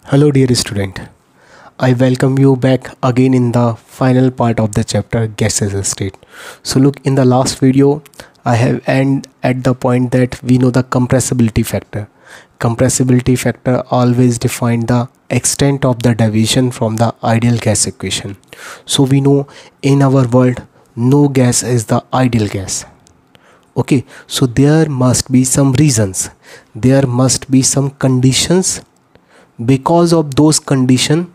Hello dear student, I welcome you back again in the final part of the chapter gaseous state. So look, in the last video I have end at the point that we know the compressibility factor. Compressibility factor always define the extent of the deviation from the ideal gas equation. So we know in our world no gas is the ideal gas. Okay, so there must be some reasons, there must be some conditions. Because of those conditions,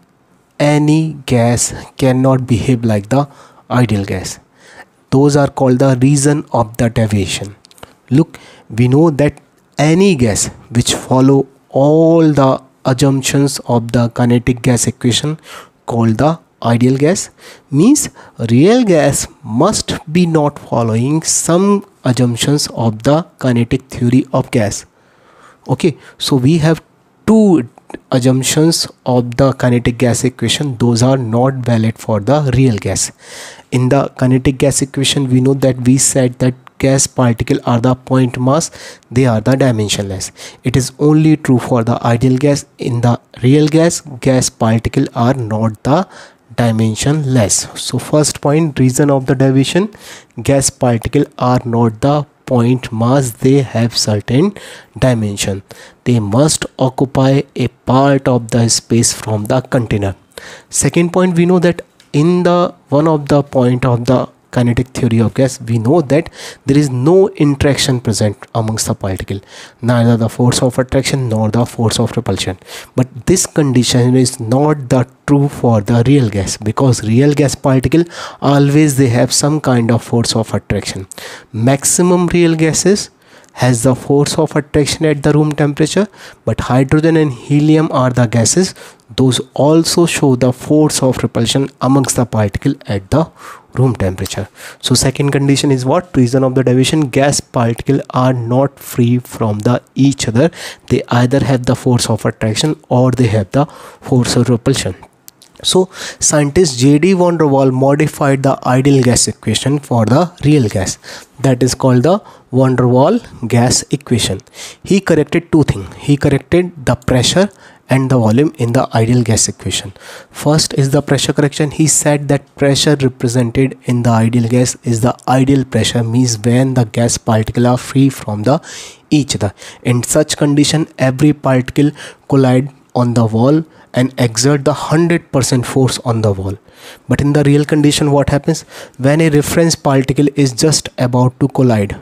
any gas cannot behave like the ideal gas. Those are called the reason of the deviation. Look, we know that any gas which follow all the assumptions of the kinetic gas equation called the ideal gas means real gas must be not following some assumptions of the kinetic theory of gas. Okay, so we have two assumptions of the kinetic gas equation. Those are not valid for the real gas. In the kinetic gas equation we know that we said that gas particle are the point mass, they are the dimensionless. It is only true for the ideal gas. In the real gas, gas particle are not the dimensionless. So first point, reason of the deviation, gas particle are not the point mass, they have certain dimension. They must occupy a part of the space from the container. Second point, we know that in the one of the point of the kinetic theory of gas, we know that there is no interaction present amongst the particle, neither the force of attraction nor the force of repulsion. But this condition is not the true for the real gas, because real gas particle always they have some kind of force of attraction. Maximum real gases has the force of attraction at the room temperature, but hydrogen and helium are the gases, those also show the force of repulsion amongst the particle at the room temperature. So second condition is what? Reason of the deviation, gas particle are not free from the each other, they either have the force of attraction or they have the force of repulsion. So scientist J.D. van der Waal modified the ideal gas equation for the real gas, that is called the van der Waal gas equation. He corrected two things. He corrected the pressure and the volume in the ideal gas equation. First is the pressure correction. He said that pressure represented in the ideal gas is the ideal pressure, means when the gas particle are free from the each other. In such condition, every particle collide on the wall and exert the 100% force on the wall. But in the real condition, what happens when a reference particle is just about to collide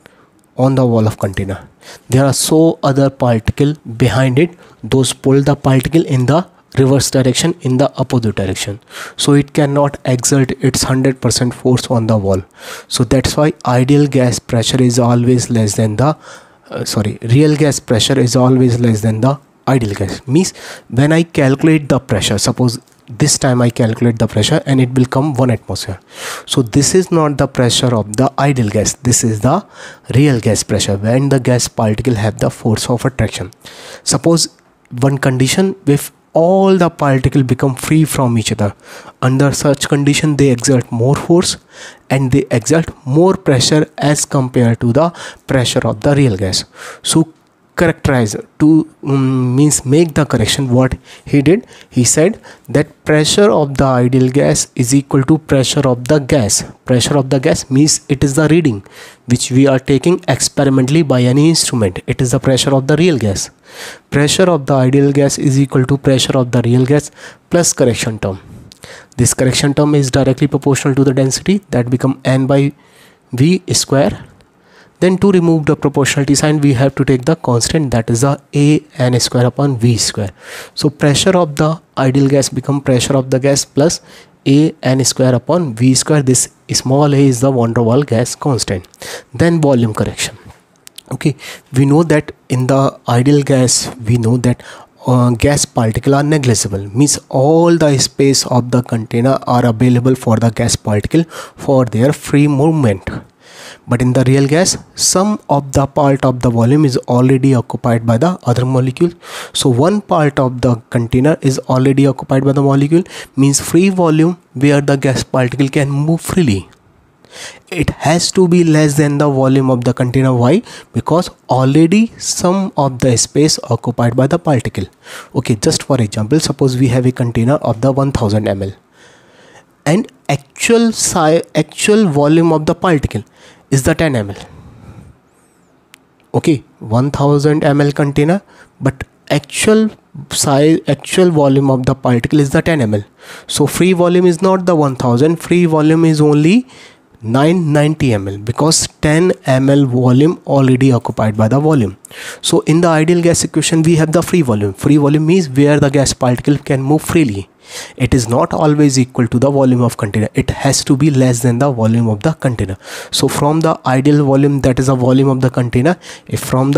on the wall of container? There are so other particle behind it, those pull the particle in the reverse direction, in the opposite direction, so it cannot exert its 100% force on the wall. So that's why ideal gas pressure is always less than the real gas pressure is always less than the ideal gas. Means when I calculate the pressure, suppose this time I calculate the pressure and it will come 1 atmosphere. So this is not the pressure of the ideal gas, this is the real gas pressure when the gas particle have the force of attraction. Suppose one condition, if all the particle become free from each other, under such condition they exert more force and they exert more pressure as compared to the pressure of the real gas. So characterize to means make the correction. What he did, he said that pressure of the ideal gas is equal to pressure of the gas. Pressure of the gas means it is the reading which we are taking experimentally by any instrument. It is the pressure of the real gas. Pressure of the ideal gas is equal to pressure of the real gas plus correction term. This correction term is directly proportional to the density, that become n by v square. Then to remove the proportionality sign, we have to take the constant, that is the a n square upon v square. So pressure of the ideal gas become pressure of the gas plus a n square upon v square. This small a is the van der Waal gas constant. Then volume correction. Okay, we know that in the ideal gas, we know that gas particle are negligible, means all the space of the container are available for the gas particle for their free movement. But in the real gas, some of the part of the volume is already occupied by the other molecule. So one part of the container is already occupied by the molecule, means free volume where the gas particle can move freely. It has to be less than the volume of the container. Why? Because already some of the space occupied by the particle. Okay, just for example, suppose we have a container of the 1000 ml and actual volume of the particle is the 10 ml. Okay, 1000 ml container, but actual volume of the particle is the 10 ml. So free volume is not the 1000, free volume is only 990 ml, because 10 ml volume already occupied by the volume. So in the ideal gas equation we have the free volume. Free volume means where the gas particle can move freely. It is not always equal to the volume of container. It has to be less than the volume of the container. So from the ideal volume, that is the volume of the container, if we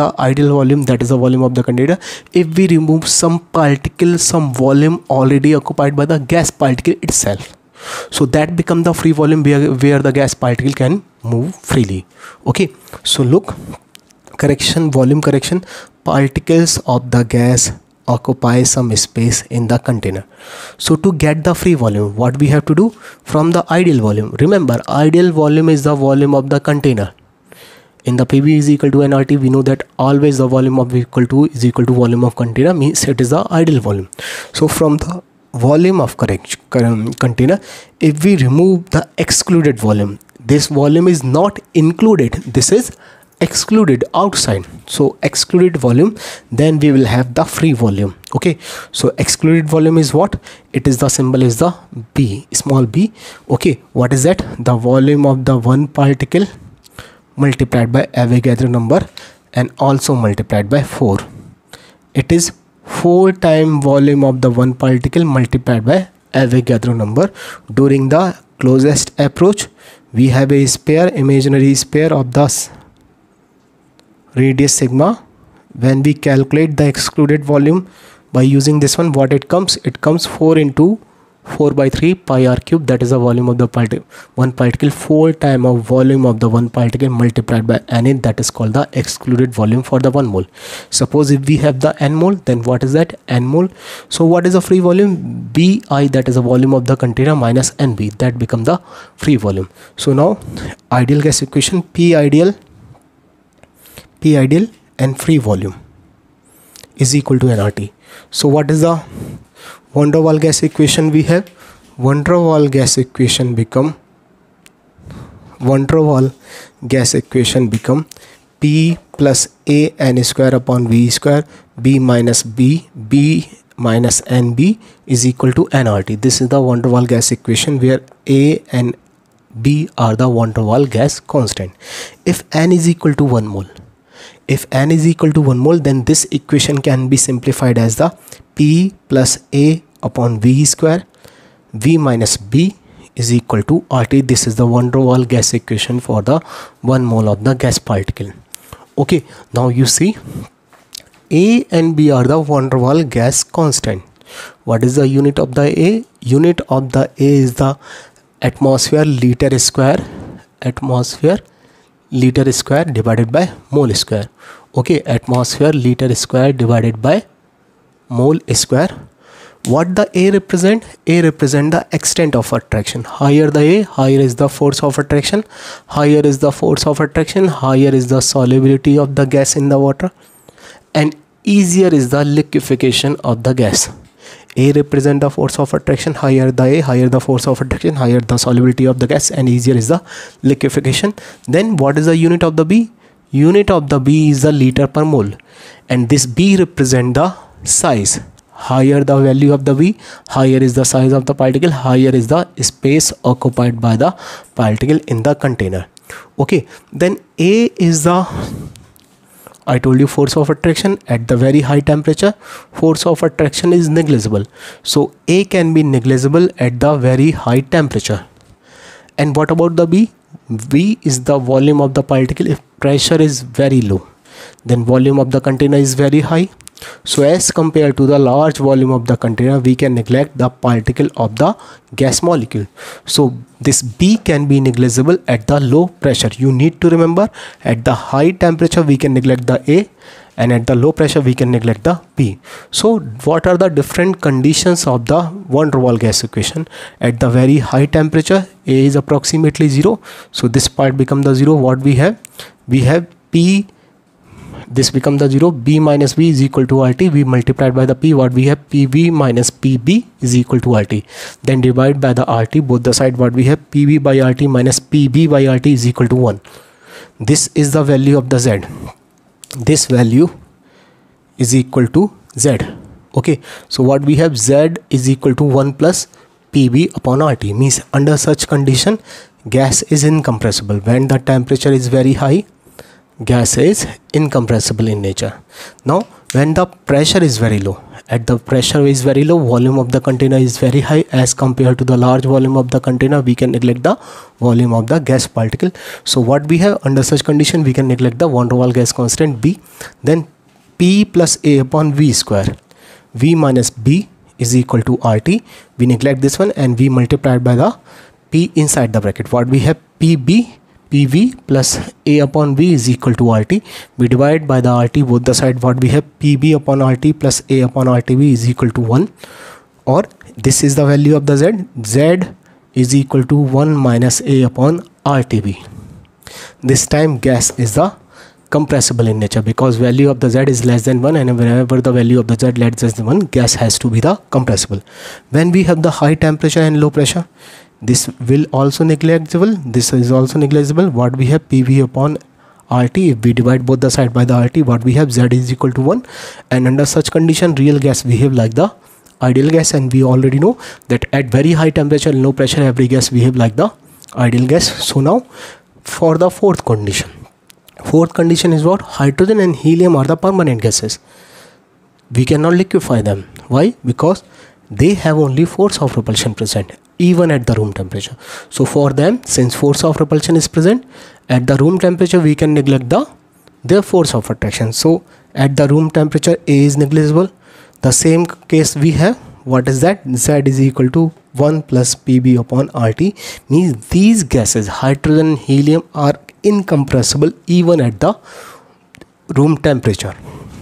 remove some particle, some volume already occupied by the gas particle itself, so that become the free volume where the gas particle can move freely. Okay, so look, volume correction, particles of the gas occupy some space in the container. So to get the free volume, what we have to do? From the ideal volume, remember ideal volume is the volume of the container. In the PV is equal to nRT, we know that always the volume of equal to is equal to volume of container, means it is the ideal volume. So from the volume of container, if we remove the excluded volume, this volume is not included, this is excluded outside. So excluded volume, then we will have the free volume. Okay, so excluded volume is what? It is the symbol is the B, small b. Okay, what is that? The volume of the one particle multiplied by Avogadro number and also multiplied by 4. It is 4 times volume of the one particle multiplied by Avogadro number. During the closest approach, we have a sphere, imaginary sphere of the radius sigma. When we calculate the excluded volume by using this one, what it comes? It comes 4 into 4 by 3 pi r cube, that is the volume of the one particle, 4 times of volume of the one particle multiplied by Na, that is called the excluded volume for the 1 mole. Suppose if we have the n mole, then what is that? N mole. So what is the free volume? Bi, that is the volume of the container, minus Nb, that become the free volume. So now ideal gas equation, P ideal and free volume is equal to nRT. So what is the van der Waal gas equation we have? Van der Waal gas equation become P plus A n square upon V square, B minus Nb is equal to nRT. This is the van der Waal gas equation where A and B are the van der Waal gas constant. If n is equal to 1 mole, then this equation can be simplified as the P plus A upon V square, V minus B is equal to RT. This is the van der Waal gas equation for the 1 mole of the gas particle. Okay, now you see A and B are the van der Waal gas constant. What is the unit of the A? Unit of the A is the atmosphere liter square divided by mole square. Okay, atmosphere liter square divided by mole square. What the A represent? A represent the extent of attraction. Higher the A, higher is the force of attraction. Higher is the force of attraction, higher is the solubility of the gas in the water, and easier is the liquefaction of the gas. A represent the force of attraction, higher the A, higher the force of attraction, higher the solubility of the gas, and easier is the liquefaction. Then what is the unit of the B? Unit of the B is the liter per mole, and this B represent the size. Higher the value of the B, higher is the size of the particle, higher is the space occupied by the particle in the container. Okay, then A is the, I told you, force of attraction at the very high temperature. Force of attraction is negligible, so A can be negligible at the very high temperature. And what about the B? V is the volume of the particle. If pressure is very low, then volume of the container is very high. So as compared to the large volume of the container, we can neglect the particle of the gas molecule. So this B can be negligible at the low pressure. You need to remember, at the high temperature we can neglect the A, and at the low pressure we can neglect the B. So what are the different conditions of the van der Waals gas equation? At the very high temperature, A is approximately 0, so this part become the 0. What we have P, this become the 0. B minus B is equal to RT. We multiplied by the P. What we have, PV minus PB is equal to RT. Then divide by the RT, both the side. What we have, PV by RT minus PB by RT is equal to 1. This is the value of the Z. This value is equal to Z. Okay, so what we have, Z is equal to 1 plus PB upon RT. Means under such condition, gas is incompressible. When the temperature is very high, gas is incompressible in nature. Now when the pressure is very low, at the pressure is very low, volume of the container is very high. As compared to the large volume of the container, we can neglect the volume of the gas particle. So what we have, under such condition we can neglect the van der Waals gas constant B. Then P plus A upon V square, V minus B is equal to RT. We neglect this one and we multiply by the P inside the bracket. What we have, PV plus A upon V is equal to RT. We divide by the RT, both the side. What we have, PB upon RT plus A upon RTV is equal to 1, or this is the value of the Z. Z is equal to 1 minus A upon RTV. This time gas is the compressible in nature, because value of the Z is less than 1, and whenever the value of the Z less than 1, gas has to be the compressible. When we have the high temperature and low pressure, this will also negligible. This is also negligible. What we have, PV upon RT. If we divide both the side by the RT, what we have, Z is equal to 1. And under such condition, real gas behave like the ideal gas, and we already know that at very high temperature and low pressure, every gas behave like the ideal gas. So now for the fourth condition. Fourth condition is what? Hydrogen and helium are the permanent gases. We cannot liquefy them. Why? Because they have only force of repulsion present even at the room temperature. So for them, since force of repulsion is present at the room temperature, we can neglect their force of attraction. So at the room temperature, A is negligible. The same case we have, what is that? Z is equal to 1 plus PB upon RT. Means these gases, hydrogen and helium, are incompressible even at the room temperature.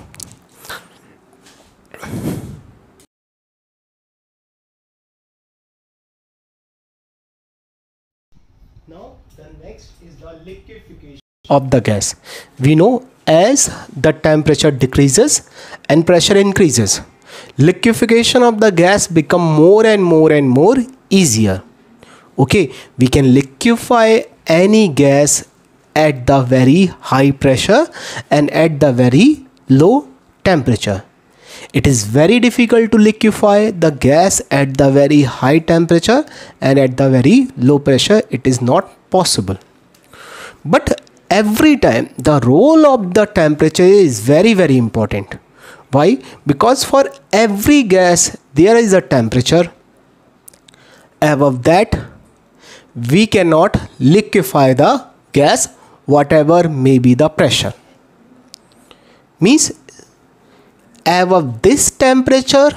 Now the next is the liquefaction of the gas. We know as the temperature decreases and pressure increases, liquefaction of the gas become more and more easier. Okay, we can liquefy any gas at the very high pressure and at the very low temperature. It is very difficult to liquefy the gas at the very high temperature, and at the very low pressure it is not possible. But every time the role of the temperature is very important. Why? Because for every gas there is a temperature. Above that we cannot liquefy the gas whatever may be the pressure. Means above this temperature,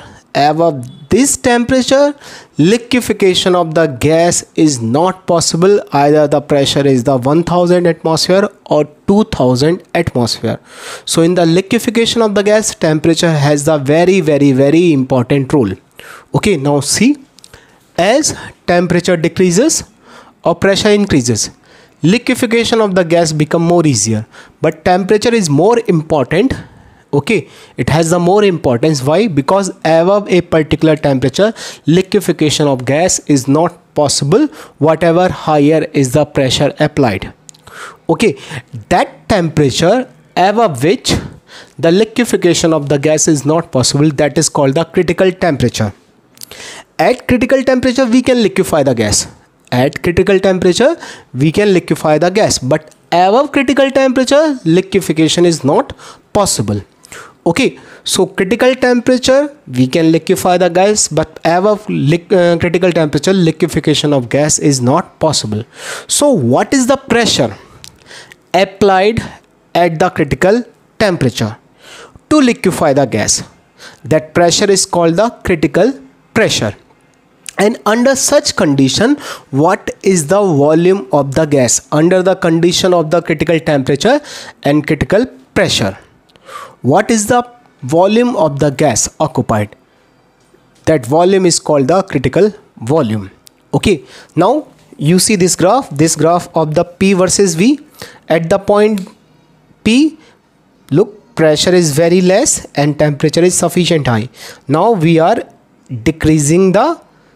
liquefaction of the gas is not possible. Either the pressure is the 1000 atmosphere or 2000 atmosphere. So in the liquefaction of the gas, temperature has the very important role. Okay, now see, as temperature decreases or pressure increases, liquefaction of the gas become more easier, but temperature is more important. Okay, it has the more importance. Why? Because above a particular temperature, liquefaction of gas is not possible whatever higher is the pressure applied. Okay, that temperature above which the liquefaction of the gas is not possible, that is called the critical temperature. At critical temperature we can liquefy the gas. At critical temperature we can liquefy the gas, but above critical temperature liquefaction is not possible. Okay, so critical temperature we can liquefy the gas, but above critical temperature liquefaction of gas is not possible. So what is the pressure applied at the critical temperature? to liquefy the gas. That pressure is called the critical pressure. And under such condition, what is the volume of the gas under the condition of the critical temperature and critical pressure? What is the volume of the gas occupied? That volume is called the critical volume. Okay, now you see this graph of the P versus V. At the point P, look, pressure is very less and temperature is sufficient high. Now we are increasing the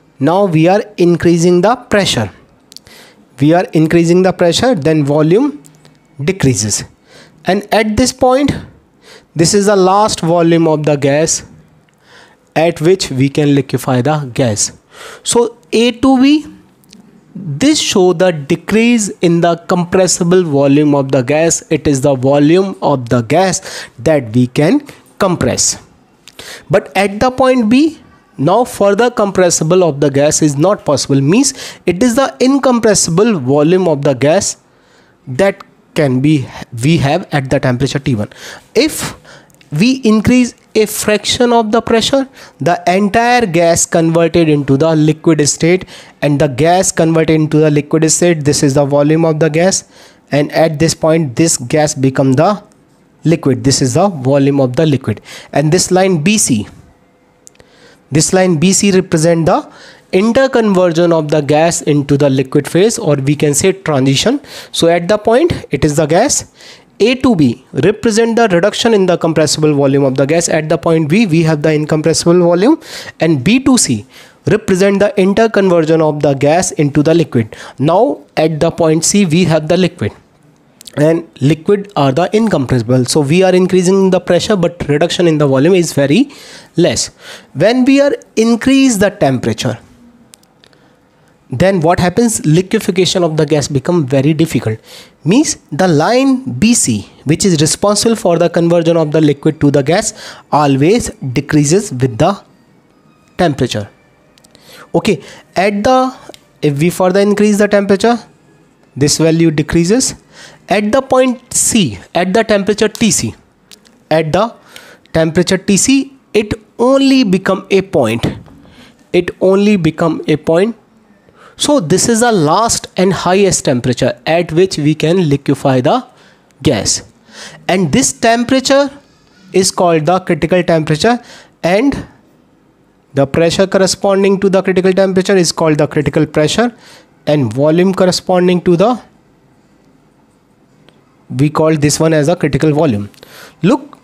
pressure. We are increasing the pressure, then volume decreases. And at this point, this is the last volume of the gas at which we can liquefy the gas. So A to B, this show the decrease in the compressible volume of the gas. It is the volume of the gas that we can compress. But at the point B, now further compressible of the gas is not possible, means it is the incompressible volume of the gas that we have at the temperature T1. If we increase a fraction of the pressure, the entire gas converted into the liquid state, and the gas converted into the liquid state, this is the volume of the gas, and at this point this gas become the liquid. This is the volume of the liquid. And this line BC represent the interconversion of the gas into the liquid phase, or we can say transition. So at the point it is the gas. A to B represent the reduction in the compressible volume of the gas. At the point B, we have the incompressible volume, and B to C represent the interconversion of the gas into the liquid. Now at the point C, we have the liquid, and liquid are the incompressible. So we are increasing the pressure, but reduction in the volume is very less. When we are increase the temperature, then what happens? Liquefaction of the gas become very difficult. Means the line BC, which is responsible for the conversion of the liquid to the gas, always decreases with the temperature. Okay, if we further increase the temperature, this value decreases. At the point C, at the temperature TC, it only become a point. So this is the last and highest temperature at which we can liquefy the gas, and this temperature is called the critical temperature, and the pressure corresponding to the critical temperature is called the critical pressure, and volume corresponding to the, we call this one as a critical volume. Look,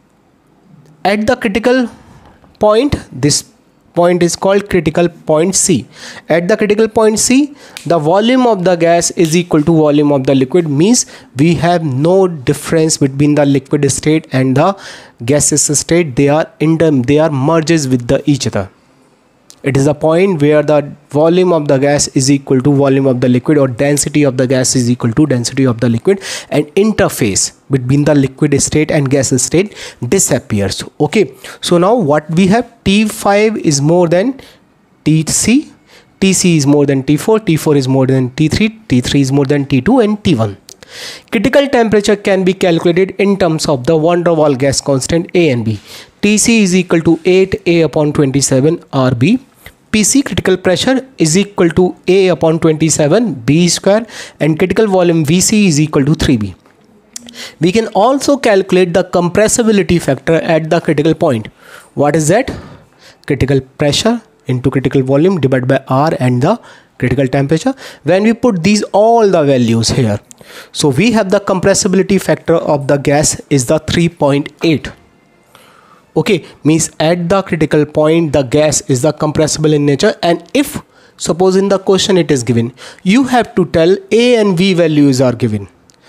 at the critical point, this point is called critical point C. At the critical point C, the volume of the gas is equal to volume of the liquid, means we have no difference between the liquid state and the gaseous state. They are merges with each other. It is a point where the volume of the gas is equal to volume of the liquid, or density of the gas is equal to density of the liquid, and interface between the liquid state and gas state disappears. Okay, so now what we have, T5 is more than TC, TC is more than T4, T4 is more than T3, T3 is more than T2 and T1. Critical temperature can be calculated in terms of the van der Waals gas constant A and B. TC is equal to 8A upon 27 RB. PC, critical pressure, is equal to A upon 27 B square, and critical volume VC is equal to 3B. We can also calculate the compressibility factor at the critical point. What is that? Critical pressure into critical volume divided by R and the critical temperature. When we put all the values here, so we have the compressibility factor of the gas is the 3.8. Okay, means at the critical point the gas is the compressible in nature, and if suppose in the question it is given, you have to tell A and V values are given,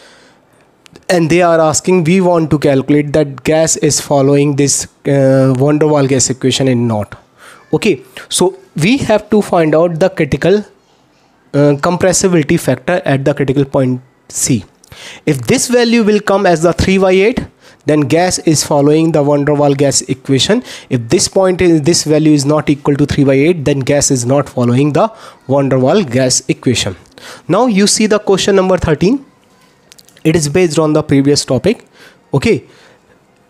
and they are asking, we want to calculate that gas is following this van der Waals gas equation and not. Okay, so we have to find out the critical compressibility factor at the critical point C. If this value will come as the 3/8, then gas is following the van der Waals gas equation. If this value is not equal to 3/8, then gas is not following the van der Waals gas equation. Now you see the question number 13. It is based on the previous topic. Okay,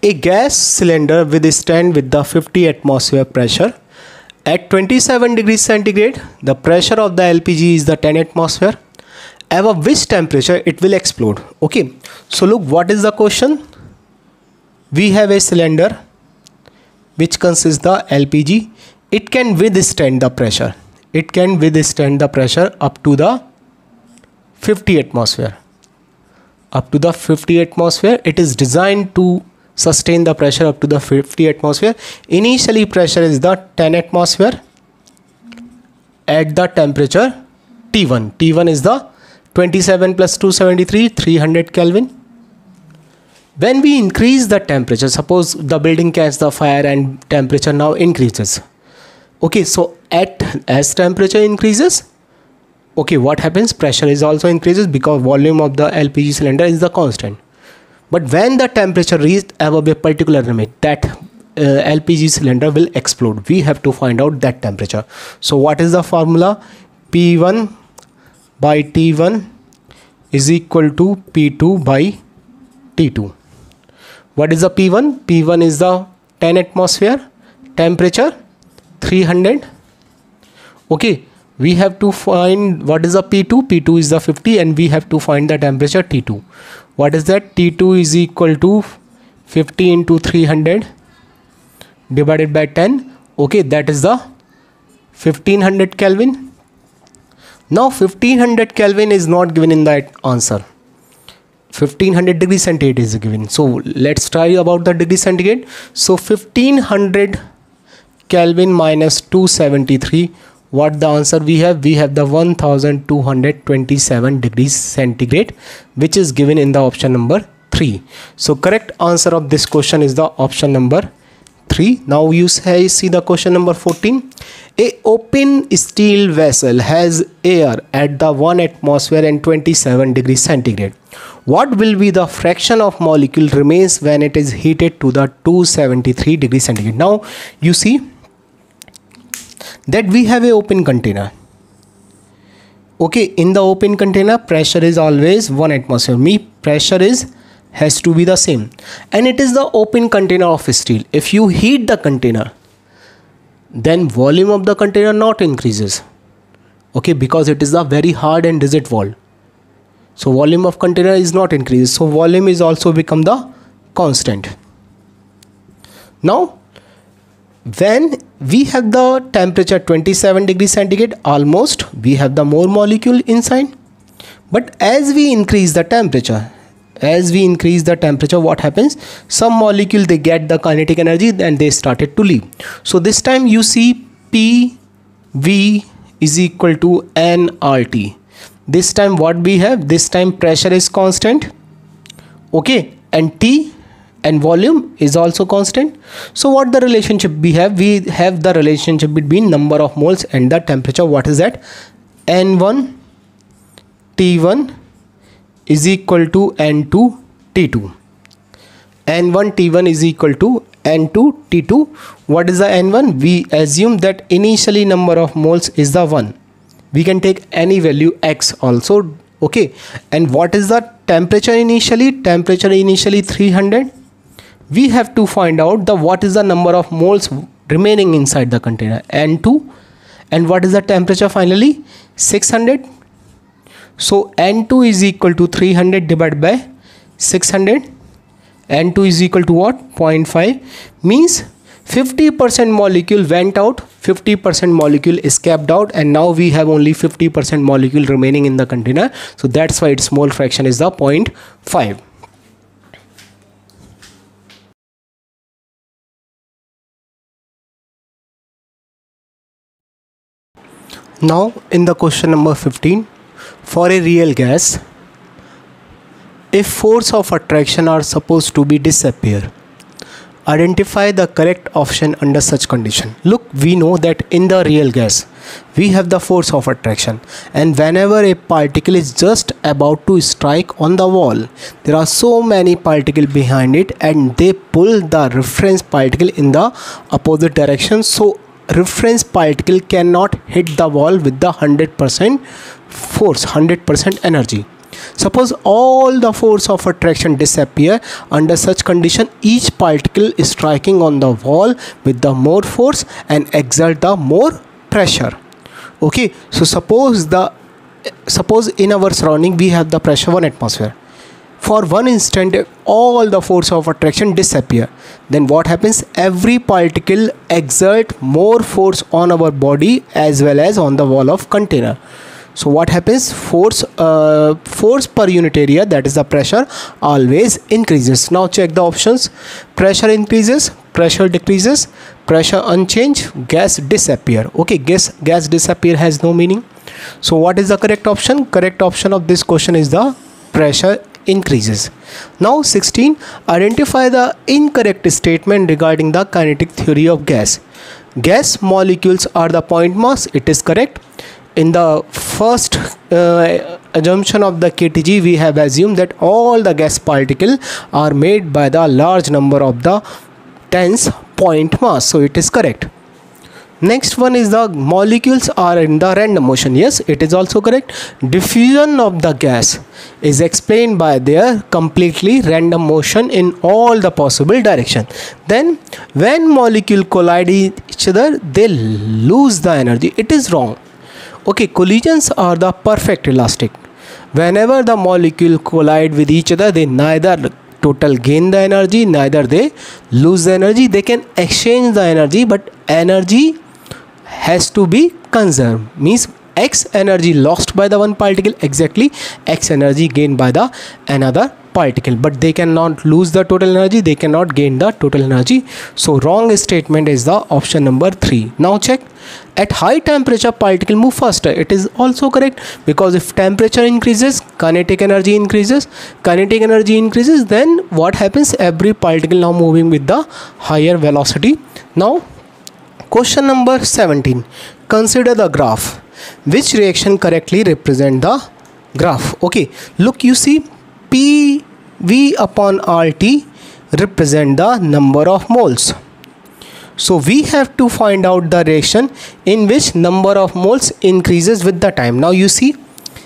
A gas cylinder withstand with the 50 atmosphere pressure. At 27 degrees centigrade, the pressure of the LPG is the 10 atmosphere. Above which temperature it will explode? Okay, so look, what is the question? We have a cylinder which consists the LPG. It can withstand the pressure. It can withstand the pressure up to the 50 atmosphere. Up to the 50 atmosphere, it is designed to sustain the pressure up to the 50 atmosphere. Initially pressure is the 10 atmosphere at the temperature T1. T1 is the 27 plus 273, 300 Kelvin. When we increase the temperature, suppose the building catches the fire and temperature now increases. Okay, so as temperature increases, okay, what happens? Pressure is also increases because volume of the LPG cylinder is the constant. But when the temperature reaches above a particular limit, that LPG cylinder will explode. We have to find out that temperature. So what is the formula? P1 by T1 is equal to P2 by T2. What is the P1? P1 is the 10 atmosphere, temperature 300. Okay, we have to find what is the P2. P2 is the 50 and we have to find the temperature T2. What is that? T2 is equal to 50 into 300 divided by 10. Okay, that is the 1500 Kelvin. Now 1500 Kelvin is not given in that answer. 1500 degree centigrade is given. So let's try about the degree centigrade. So 1500 Kelvin minus 273. What the answer we have? We have the 1227 degrees centigrade, which is given in the option number 3. So correct answer of this question is the option number 3. Now you see the question number 14. A open steel vessel has air at the 1 atmosphere and 27 degrees centigrade. What will be the fraction of molecule remains when it is heated to the 273 degrees centigrade? Now you see that we have a open container. Okay, in the open container pressure is always 1 atmosphere. Pressure has to be the same, and it is the open container of steel. If you heat the container, then volume of the container not increases. Okay, because it is a very hard and rigid wall. So volume of container is not increased. So volume is also become the constant. Now when we have the temperature 27 degrees centigrade, almost we have the more molecule inside. But as we increase the temperature, what happens? Some molecule they get the kinetic energy and they started to leave. So this time you see PV is equal to nRT. This time what we have? This time pressure is constant. Okay, and T and volume is also constant. So what the relationship we have? We have the relationship between number of moles and the temperature. What is that? N1 T1 is equal to N2 T2. N1 T1 is equal to N2 T2. What is the N1? We assume that initially number of moles is the 1. We can take any value X also. Okay, and what is the temperature initially? Temperature initially 300. We have to find out what is the number of moles remaining inside the container, N2, and what is the temperature finally? 600. So N2 is equal to 300 divided by 600. N2 is equal to what? 0.5. Means 50% molecule went out, 50% molecule escaped out, and now we have only 50% molecule remaining in the container. So that's why its mole fraction is the 0.5. Now in the question number 15, for a real gas, if force of attraction are supposed to be disappear, identify the correct option under such condition. Look, we know that in the real gas we have the force of attraction, and whenever a particle is just about to strike on the wall, there are so many particles behind it and they pull the reference particle in the opposite direction. So reference particle cannot hit the wall with the 100% force, 100% energy. Suppose all the force of attraction disappear. Under such condition, each particle is striking on the wall with the more force and exert the more pressure. Okay, so suppose in our surrounding we have the pressure 1 atmosphere. For one instant all the force of attraction disappear. Then what happens? Every particle exert more force on our body as well as on the wall of container. So what happens? Force per unit area, that is the pressure, always increases. Now check the options. Pressure increases, pressure decreases, pressure unchanged, gas disappear. Okay, gas disappear has no meaning. So what is the correct option? Correct option of this question is the pressure increases. Now 16, identify the incorrect statement regarding the kinetic theory of gas. Gas molecules are the point mass. It is correct. In the first assumption of the KTG, we have assumed that all the gas particles are made by the large number of the tens point mass. So it is correct. Next one is the molecules are in the random motion. Yes, it is also correct. Diffusion of the gas is explained by their completely random motion in all the possible direction. Then when molecules collide each other, they lose the energy. It is wrong. Okay, collisions are the perfect elastic. Whenever the molecule collide with each other, they neither total gain the energy, neither they lose the energy. They can exchange the energy, but energy has to be conserved. Means X energy lost by the one particle, exactly X energy gained by the another particle, but they cannot lose the total energy, they cannot gain the total energy. So wrong statement is the option number 3. Now check. At high temperature, particle move faster. It is also correct, because if temperature increases, kinetic energy increases. Kinetic energy increases, then what happens? Every particle now moving with the higher velocity. Now question number 17. Consider the graph. Which reaction correctly represent the graph? Okay, look, you see PV upon RT represent the number of moles. So we have to find out the reaction in which number of moles increases with the time. Now you see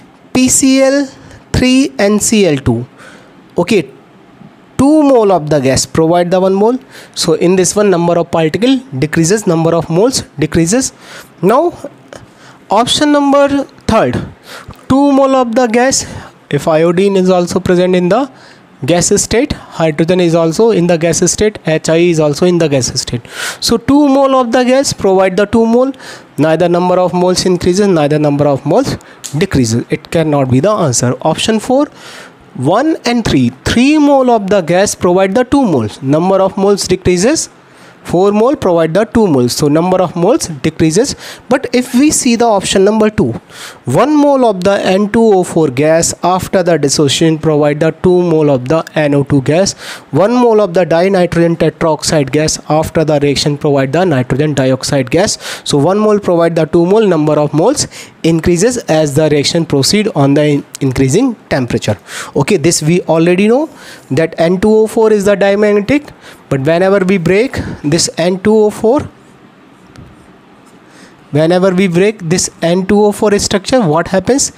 PCl3 and Cl2. Okay, 2 mole of the gas provide the 1 mole. So in this one, number of particle decreases, number of moles decreases. Now option number 3, 2 mole of the gas. If iodine is also present in the gas state, hydrogen is also in the gas state, HI is also in the gas state. So 2 mole of the gas provide the 2 mole. Neither number of moles increases, neither number of moles decreases. It cannot be the answer. Option 4, 1 and 3, 3 mole of the gas provide the 2 moles. Number of moles decreases, 4 mole provide the 2 moles. So number of moles decreases. But if we see the option number 2, 1 mole of the N2O4 gas after the dissociation provide the 2 mole of the NO2 gas. 1 mole of the dinitrogen tetroxide gas after the reaction provide the nitrogen dioxide gas. So 1 mole provide the 2 mole. Number of moles increases as the reaction proceed on the increasing temperature. Okay, this we already know that N2O4 is the dimagnetic, but whenever we break this N2O4, whenever we break this N2O4 structure, what happens?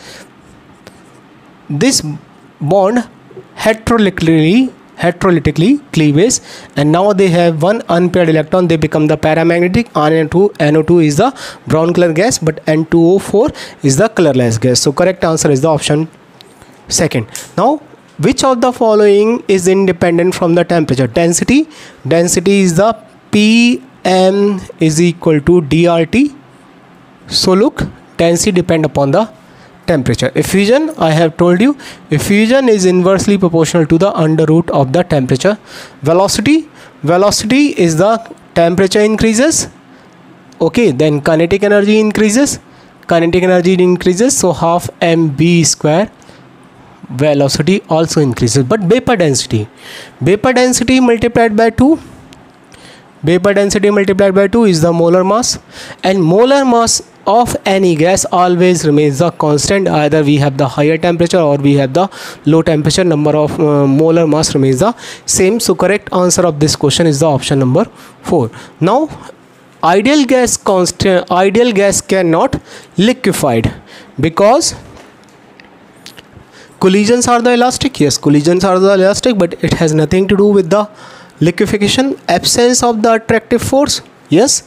This bond heterolytically cleaves, and now they have one unpaired electron. They become the paramagnetic. NO2 is the brown color gas, but N2O4 is the colorless gas. So correct answer is the option 2. Now which of the following is independent from the temperature? Density. Density is the Pm is equal to dRT. So look, density depend upon the temperature. Effusion, I have told you, effusion is inversely proportional to the under root of the temperature. Velocity, velocity is the temperature increases. Okay, then kinetic energy increases. Kinetic energy increases, so half mv square. Velocity also increases. But vapor density multiplied by 2, vapor density multiplied by 2 is the molar mass, and molar mass of any gas always remains the constant. Either we have the higher temperature or we have the low temperature, number of molar mass remains the same. So correct answer of this question is the option number 4. Now ideal gas cannot liquefied, because collisions are the elastic. Yes, collisions are the elastic, but it has nothing to do with the liquefaction. Absence of the attractive force. Yes,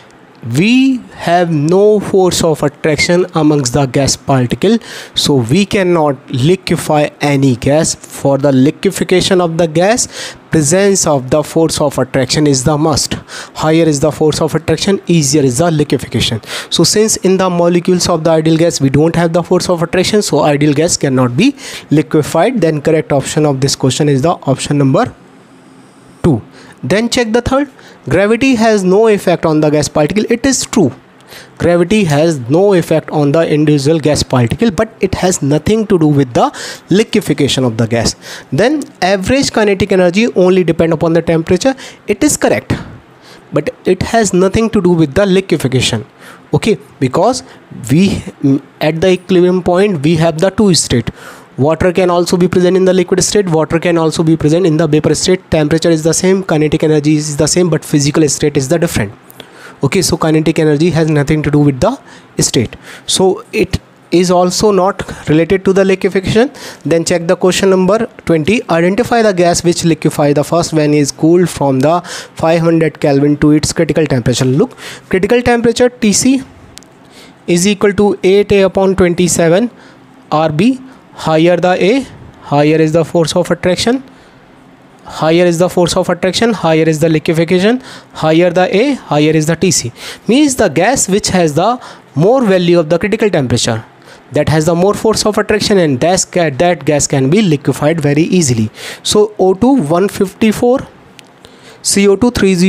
we have no force of attraction amongst the gas particle, so we cannot liquefy any gas. For the liquefaction of the gas, presence of the force of attraction is the must. Higher is the force of attraction, easier is the liquefaction. So since in the molecules of the ideal gas we don't have the force of attraction, so ideal gas cannot be liquefied. Then correct option of this question is the option number 2. Then check the third. Gravity has no effect on the gas particle. It is true, gravity has no effect on the individual gas particle, but it has nothing to do with the liquefaction of the gas. Then average kinetic energy only depend upon the temperature. It is correct, but it has nothing to do with the liquefaction. Okay, because we at the equilibrium point we have the two state. Water can also be present in the liquid state, water can also be present in the vapor state. Temperature is the same, kinetic energy is the same, but physical state is the different. Okay, so kinetic energy has nothing to do with the state, so it is also not related to the liquefaction. Then check the question number 20. Identify the gas which liquefy the first when is cooled from the 500 Kelvin to its critical temperature. Look, critical temperature Tc is equal to 8A upon 27 Rb. Higher the A, higher is the force of attraction, higher is the force of attraction, higher is the liquefaction. Higher the A, higher is the Tc. Means the gas which has the more value of the critical temperature, that has the more force of attraction, and that gas can be liquefied very easily. So O2 154, CO2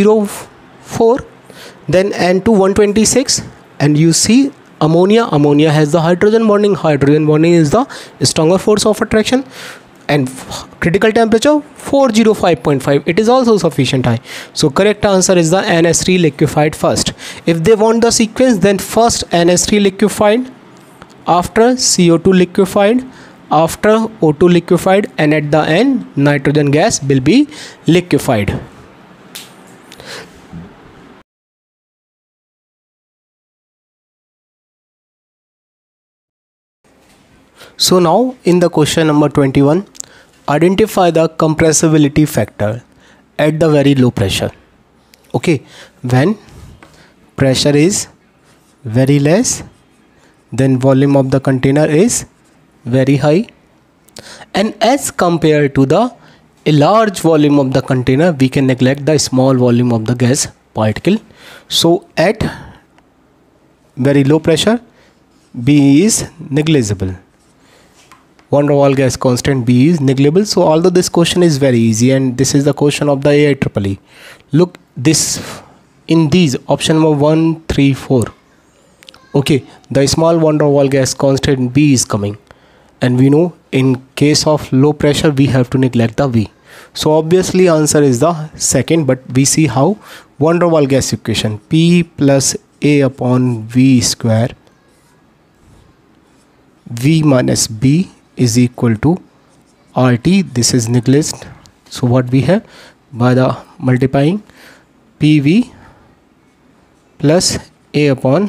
304, then N2 126, and you see ammonia has the hydrogen bonding is the stronger force of attraction, and critical temperature 405.5, it is also sufficient high. So correct answer is the NH3 liquefied first. If they want the sequence, then first NH3 liquefied, after CO2 liquefied, after O2 liquefied, and at the end nitrogen gas will be liquefied. So now in the question number 21, identify the compressibility factor at the very low pressure. Okay, when pressure is very less, then volume of the container is very high, and as compared to the large volume of the container, we can neglect the small volume of the gas particle. So at very low pressure, B is negligible. Van der Waals gas constant B is negligible. So although this question is very easy, and this is the question of the IEEE. Look, this in these option number 1, 3, 4. Okay, the small van der Waals gas constant B is coming, and we know in case of low pressure we have to neglect the V. So obviously answer is the second, but we see how. Van der Waals gas equation, P plus A upon V square, V minus B is equal to RT. This is neglected. So what we have, by the multiplying PV plus A upon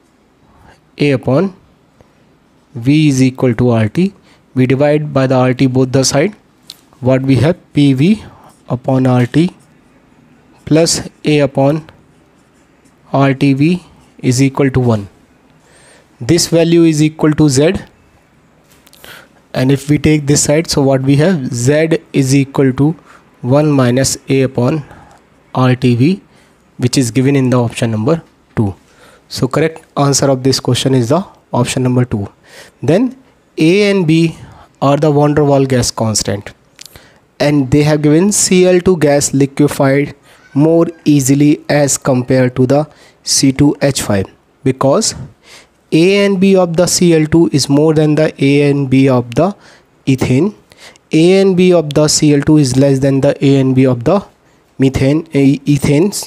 V is equal to RT. We divide by the RT both the side. What we have, PV upon RT plus A upon RTV is equal to 1. This value is equal to Z, and if we take this side, so what we have, Z is equal to 1 minus A upon RTV, which is given in the option number 2. So correct answer of this question is the option number 2. Then A and B are the van der Waals gas constant, and they have given Cl2 gas liquefied more easily as compared to the C2H5, because A and B of the Cl2 is more than the A and B of the ethane. A and B of the Cl2 is less than the A and B of the ethanes.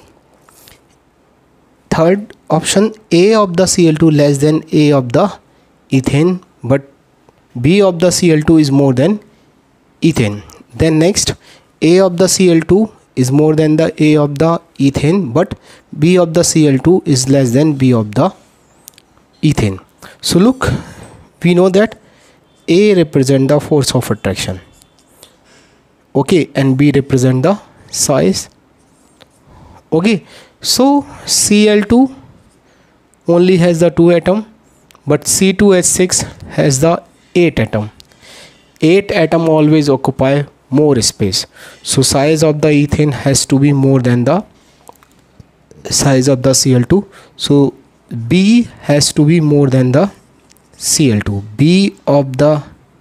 Third option, A of the Cl2 less than A of the ethane, but B of the Cl2 is more than ethane. Then next, A of the Cl2 is more than the A of the ethane, but B of the Cl2 is less than B of the ethane. So look, we know that A represent the force of attraction, okay, and B represent the size. Okay, so Cl2 only has the 2 atom, but C2H6 has the 8 atom. 8 atom always occupy more space, so size of the ethane has to be more than the size of the Cl2. So B has to be more than the Cl2. B of the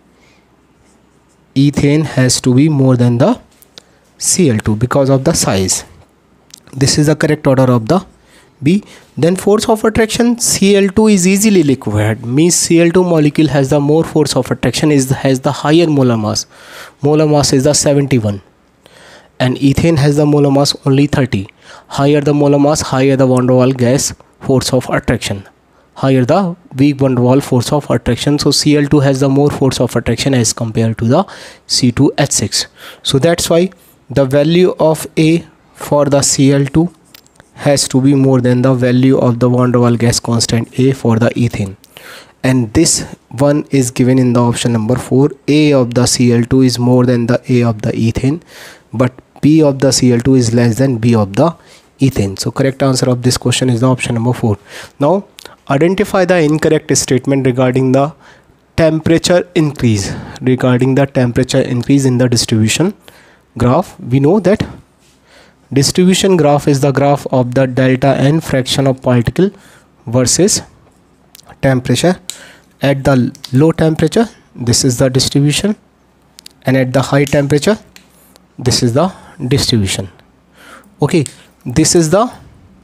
ethane has to be more than the Cl2 because of the size. This is the correct order of the B. Then force of attraction, Cl2 is easily liquefied, means Cl2 molecule has the more force of attraction, has the higher molar mass. Molar mass is the 71, and ethane has the molar mass only 30. Higher the molar mass, higher the van der Waals gas force of attraction, higher the weak van der Waals force of attraction. So Cl2 has the more force of attraction as compared to the C2H6. So that's why the value of A for the Cl2 has to be more than the value of the van der Waals gas constant A for the ethane. And this one is given in the option number 4. A of the Cl2 is more than the A of the ethane, but B of the Cl2 is less than B of the ethane. So correct answer of this question is the option number 4. Now identify the incorrect statement regarding the temperature increase. Regarding the temperature increase in the distribution graph, we know that distribution graph is the graph of the delta n fraction of particle versus temperature. At the low temperature, this is the distribution, and at the high temperature, this is the distribution. Okay, this is the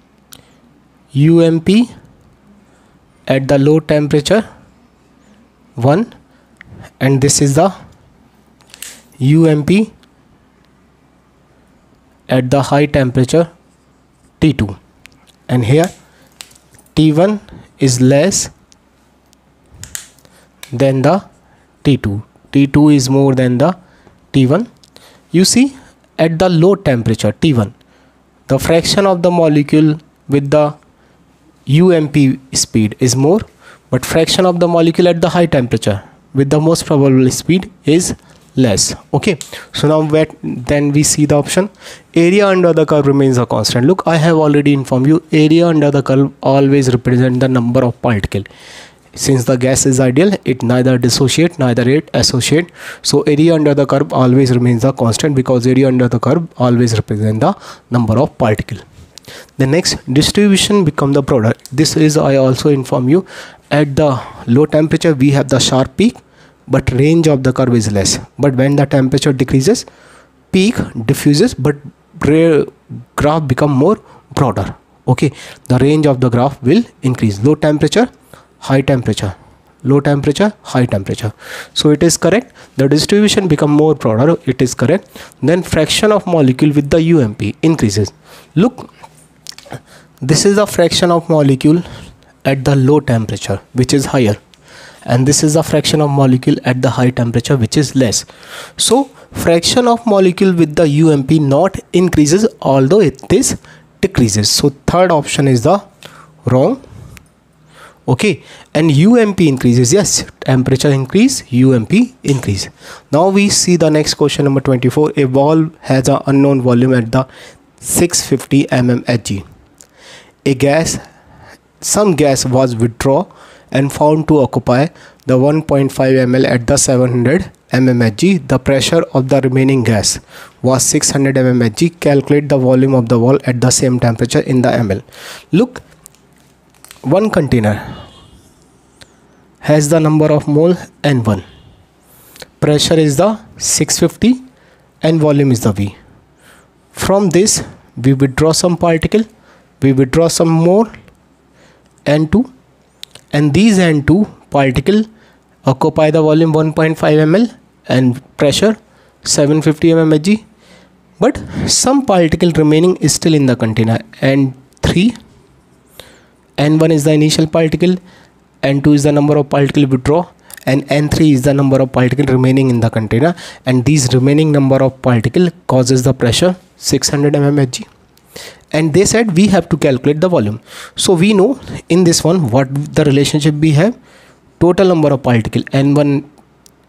UMP at the low temperature 1, and this is the UMP at the high temperature T2, and here T1 is less than the T2. T2 is more than the T1. You see, at the low temperature T1, the fraction of the molecule with the UMP speed is more, but fraction of the molecule at the high temperature with the most probable speed is less. Okay, so now then we see the option area under the curve remains a constant. Look, I have already informed you, area under the curve always represent the number of particle. Since the gas is ideal, it neither dissociate neither it associate, so area under the curve always remains a constant because area under the curve always represent the number of particle. The next, distribution become the product. This is, I also inform you, at the low temperature we have the sharp peak, but range of the curve is less. But when the temperature decreases, peak diffuses, but graph become more broader. Okay, the range of the graph will increase. Low temperature, high temperature, low temperature, high temperature. So it is correct. The distribution become more broader. It is correct. Then fraction of molecule with the UMP increases. Look, this is the fraction of molecule at the low temperature, which is higher, and this is the fraction of molecule at the high temperature, which is less. So fraction of molecule with the UMP not increases, although it is decreases. So third option is the wrong. Okay, and UMP increases. Yes, temperature increase, UMP increase. Now we see the next question, number 24. A valve has an unknown volume at the 650 mm Hg. Some gas was withdrawn and found to occupy the 1.5 ml at the 700 mm Hg. The pressure of the remaining gas was 600 mm Hg. Calculate the volume of the valve at the same temperature in the ml. Look, one container has the number of mole N1. Pressure is the 650 and volume is the V. From this we withdraw some particle, we withdraw some more N2, and these N2 particle occupy the volume 1.5 ml and pressure 750 mm Hg, but some particle remaining is still in the container. N3, N1 is the initial particle, N2 is the number of particle withdraw, and N3 is the number of particle remaining in the container, and these remaining number of particle causes the pressure 600 mm Hg. And they said we have to calculate the volume. So we know in this one what the relationship we have. Total number of particle N1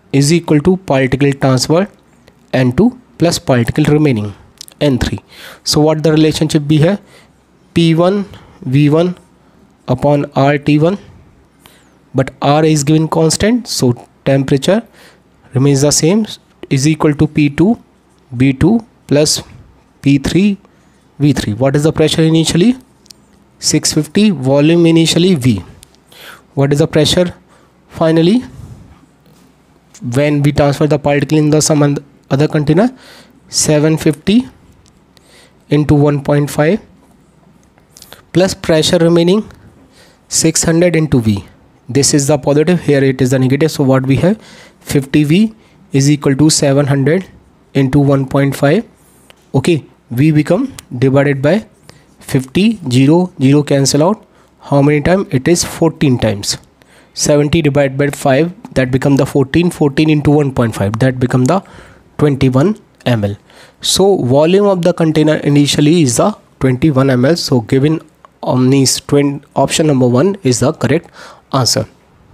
is equal to particle transfer N2 plus particle remaining N3. So what the relationship we have? P1 V1 upon RT1, but R is given constant, so temperature remains the same, is equal to P2 B2 plus P3 V3. What is the pressure initially? 650. Volume initially V. What is the pressure finally when we transfer the particle in the some other container? 750 into 1.5 plus pressure remaining 600 into V. This is the positive, here it is the negative, so what we have? 50 V is equal to 700 into 1.5. okay, V become divided by 50, 0 cancel out. How many times? It is 14 times. 70 divided by 5, that become the 14 into 1.5, that become the 21 ml. So volume of the container initially is the 21 ml. So given Omni's option number 1 is the correct answer.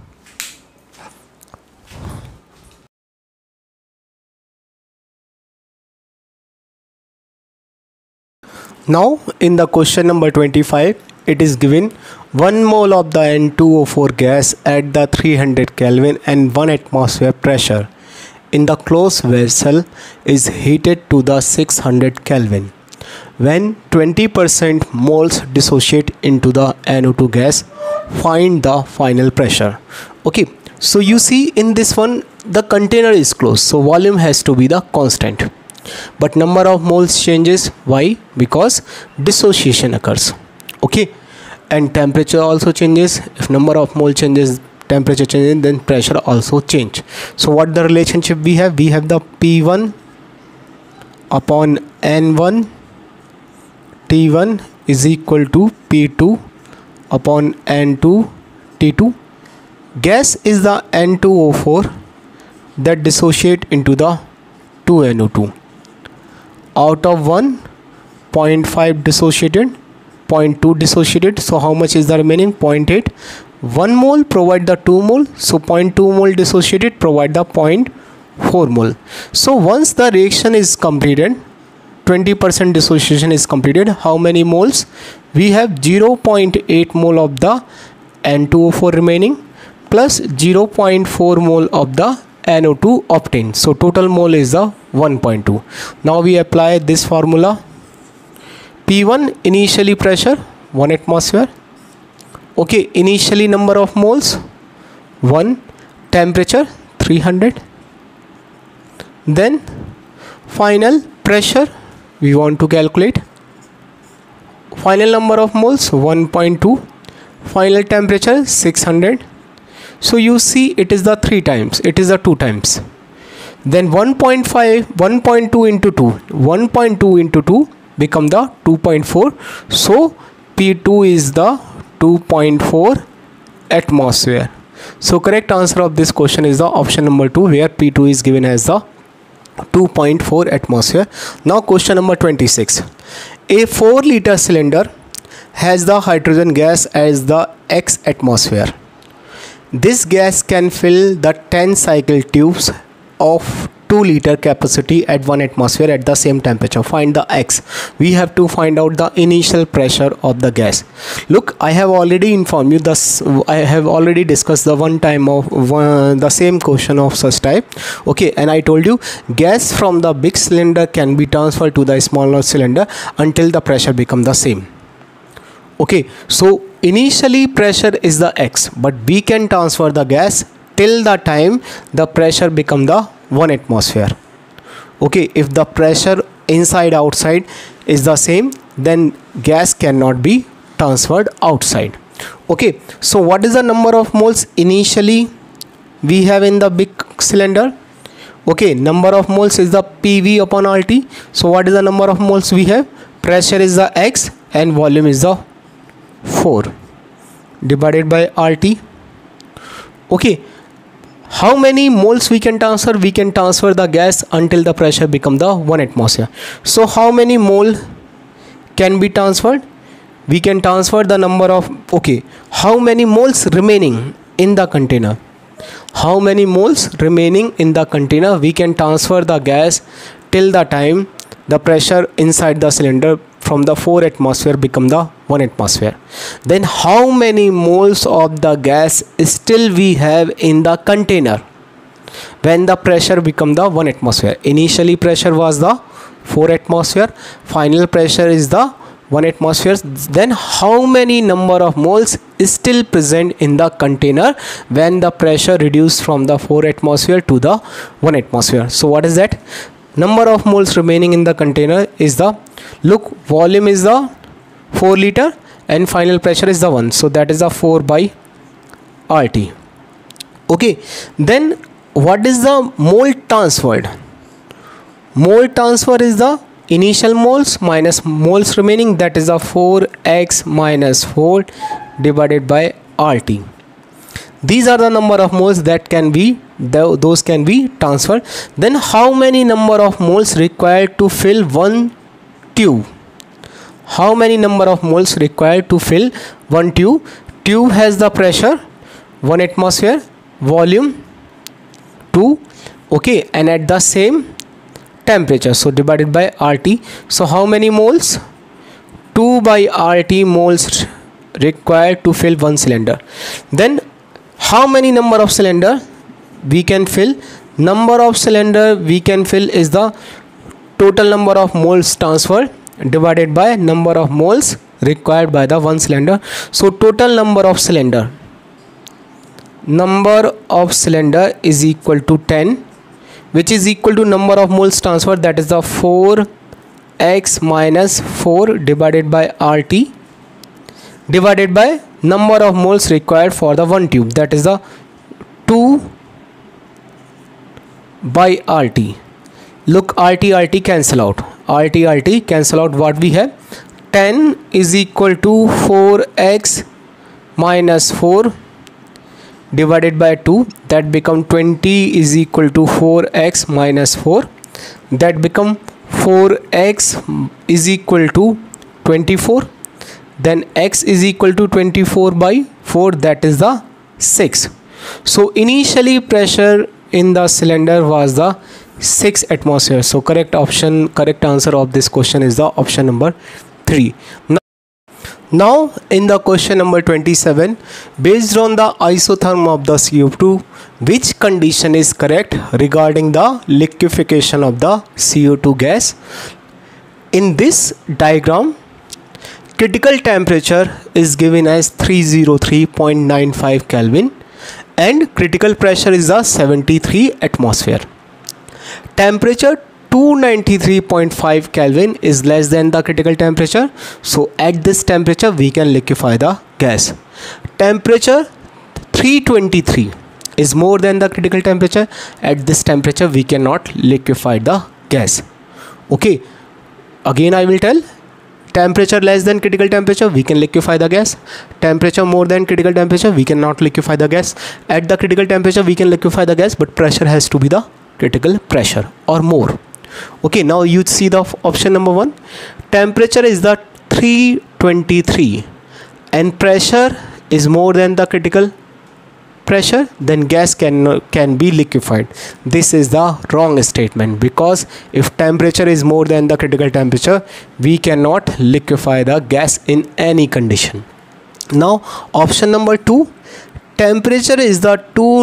Now in the question number 25, it is given 1 mole of the N2O4 gas at the 300 Kelvin and 1 atmosphere pressure in the closed vessel is heated to the 600 Kelvin. When 20% moles dissociate into the NO2 gas, find the final pressure. Okay, so you see in this one the container is closed, so volume has to be the constant, but number of moles changes. Why? Because dissociation occurs. Okay, and temperature also changes. If number of mole changes, temperature changes, then pressure also change. So what the relationship we have? We have the P1 upon N1 T1 is equal to P2 upon N2 T2. Gas is the N2O4 that dissociate into the 2NO2. Out of 1, 0.5 dissociated, 0.2 dissociated. So how much is the remaining? 0.8. 1 mole provide the 2 mole. So 0.2 mole dissociated provide the 0.4 mole. So once the reaction is completed, 20% dissociation is completed, how many moles? We have 0.8 mole of the N2O4 remaining plus 0.4 mole of the NO2 obtained. So total mole is the 1.2. Now we apply this formula. P1 initially pressure 1 atmosphere. Okay, initially number of moles 1, temperature 300. Then final pressure we want to calculate. Final number of moles 1.2. Final temperature 600. So you see it is the 3 times, it is the 2 times. Then 1.5, 1.2 into 2, 1.2 into 2 become the 2.4. So P2 is the 2.4 atmosphere. So correct answer of this question is the option number 2, where P2 is given as the 2.4 atmosphere. Now question number 26. A 4-liter cylinder has the hydrogen gas as the X atmosphere. This gas can fill the 10 cycle tubes of 2-liter capacity at 1 atmosphere at the same temperature. Find the X. We have to find out the initial pressure of the gas. Look, I have already informed you this. I have already discussed the the same question of such type. Okay, and I told you gas from the big cylinder can be transferred to the smaller cylinder until the pressure become the same. Okay, so initially pressure is the X, but we can transfer the gas till the time the pressure become the 1 atmosphere. Okay, if the pressure inside outside is the same, then gas cannot be transferred outside. Okay, so what is the number of moles initially we have in the big cylinder? Okay, number of moles is the PV upon RT. So what is the number of moles we have? Pressure is the X and volume is the 4 divided by RT. Okay, how many moles we can transfer? We can transfer the gas until the pressure become the 1 atmosphere. So how many mole can be transferred? We can transfer the number of, okay, how many moles remaining in the container? how many moles remaining in the container we can transfer the gas till the time the pressure inside the cylinder from the 4 atmosphere become the 1 atmosphere. Then how many moles of the gas still we have in the container when the pressure become the 1 atmosphere. Initially pressure was the 4 atmosphere, final pressure is the 1 atmosphere. Then how many number of moles is still present in the container when the pressure reduced from the 4 atmosphere to the 1 atmosphere. So what is that? Number of moles remaining in the container is the, look, volume is the 4 liter and final pressure is the 1, so that is the 4 by RT. Okay, then what is the mole transferred? Mole transfer is the initial moles minus moles remaining, that is the 4x minus 4 divided by RT. These are the number of moles that can be, those can be transferred. Then how many number of moles required to fill one tube? How many number of moles required to fill one tube? Tube has the pressure 1 atmosphere, volume 2, okay, and at the same temperature, so divided by RT. So how many moles? 2 by RT moles required to fill one cylinder. Then how many number of cylinder we can fill? Number of cylinder we can fill is the total number of moles transferred divided by number of moles required by the one cylinder. So total number of cylinder is equal to 10, which is equal to number of moles transferred, that is the 4x minus 4 divided by RT divided by number of moles required for the one tube, that is the 2 by RT. Look, RT cancel out, RT cancel out. What we have? 10 is equal to 4x minus 4 divided by 2, that become 20 is equal to 4x minus 4, that become 4x is equal to 24. Then x is equal to 24 by 4, that is the 6. So initially pressure in the cylinder was the 6 atmosphere. So correct answer of this question is the option number 3. Now in the question number 27, based on the isotherm of the CO2, which condition is correct regarding the liquefaction of the CO2 gas? In this diagram, critical temperature is given as 303.95 Kelvin and critical pressure is the 73 atmosphere. Temperature 293.5 Kelvin is less than the critical temperature, so at this temperature we can liquefy the gas. Temperature 323 is more than the critical temperature, at this temperature we cannot liquefy the gas. Okay, again I will tell, temperature less than critical temperature we can liquefy the gas, temperature more than critical temperature we cannot liquefy the gas. At the critical temperature we can liquefy the gas, but pressure has to be the critical pressure or more. Okay, now you see the option number 1, temperature is the 323 and pressure is more than the critical pressure, then gas can be liquefied. This is the wrong statement, because if temperature is more than the critical temperature we cannot liquefy the gas in any condition. Now option number 2, temperature is the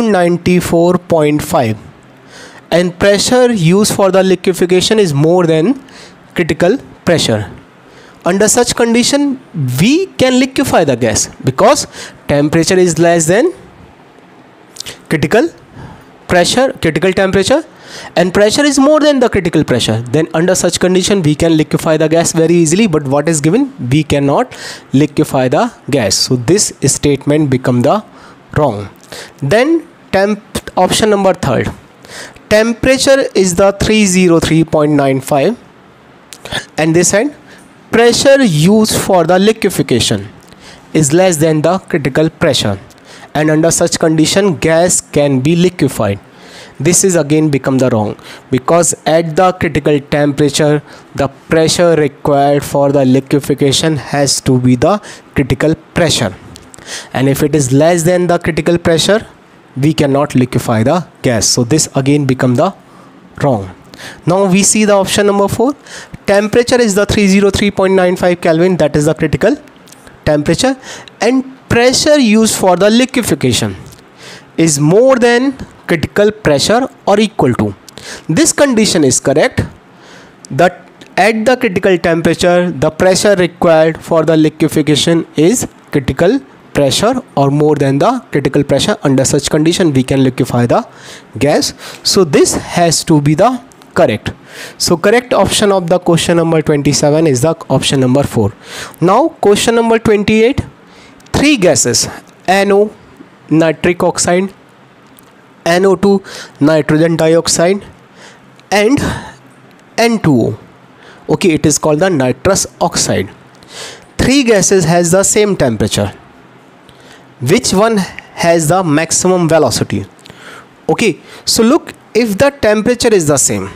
294.5 and pressure used for the liquefaction is more than critical pressure. Under such condition we can liquefy the gas because temperature is less than critical temperature and pressure is more than the critical pressure. Then under such condition we can liquefy the gas very easily, but what is given? We cannot liquefy the gas. So this statement become the wrong. Then option number 3, temperature is the 303.95 and this end pressure used for the liquefaction is less than the critical pressure, and under such condition gas can be liquefied. This is again become the wrong, because at the critical temperature the pressure required for the liquefaction has to be the critical pressure, and if it is less than the critical pressure we cannot liquefy the gas. So this again become the wrong. Now we see the option number 4. Temperature is the 303.95 Kelvin, that is the critical temperature, and pressure used for the liquefaction is more than critical pressure or equal to. This condition is correct. That at the critical temperature, the pressure required for the liquefaction is critical pressure or more than the critical pressure. Under such condition, we can liquefy the gas. So this has to be the correct. So correct option of the question number 27 is the option number 4. Now question number 28. 3 gases, NO, nitric oxide, NO2, nitrogen dioxide, and N2O. Okay, it is called the nitrous oxide. 3 gases has the same temperature. Which one has the maximum velocity? Okay, so look, if the temperature is the same,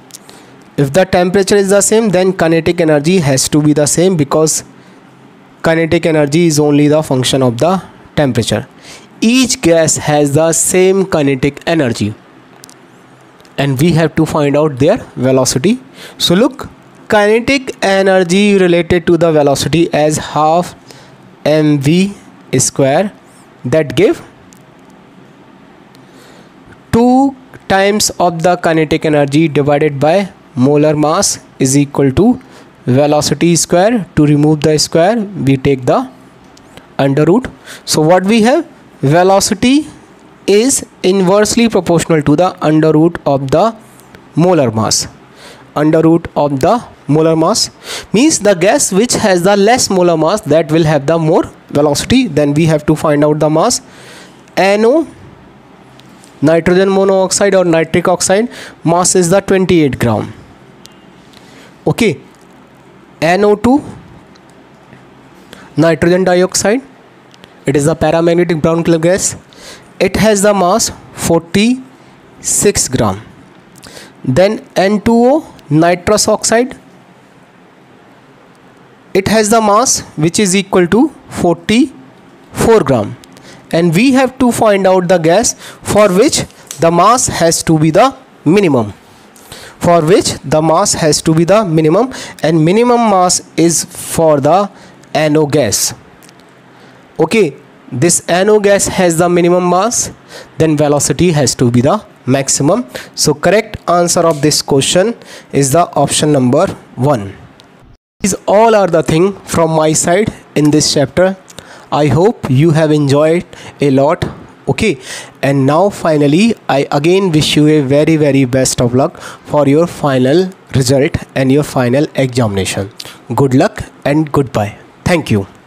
then kinetic energy has to be the same, because kinetic energy is only the function of the temperature. Each gas has the same kinetic energy, and we have to find out their velocity. So look, kinetic energy related to the velocity as half mv square, that give 2 times of the kinetic energy divided by molar mass is equal to velocity square. To remove the square, we take the under root. So what we have, velocity is inversely proportional to the under root of the molar mass. Under root of the molar mass means the gas which has the less molar mass, that will have the more velocity. Then we have to find out the mass. NO, nitrogen monoxide or nitric oxide, mass is the 28 gram. Okay, NO2, nitrogen dioxide, it is the paramagnetic brown color gas. It has the mass 46 gram. Then N2O, nitrous oxide, it has the mass which is equal to 44 gram. And we have to find out the gas for which the mass has to be the minimum. And minimum mass is for the NO gas. Okay, this NO gas has the minimum mass, then velocity has to be the maximum. So correct answer of this question is the option number 1. These all are the thing from my side in this chapter. I hope you have enjoyed a lot. Okay, and now finally I again wish you a very very best of luck for your final result and your final examination. Good luck and goodbye. Thank you.